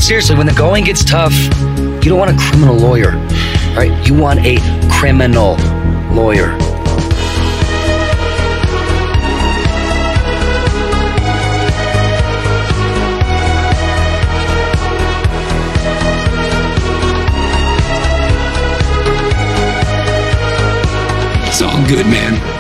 seriously, when the going gets tough, you don't want a criminal lawyer, right? You want a criminal lawyer. It's all good, man.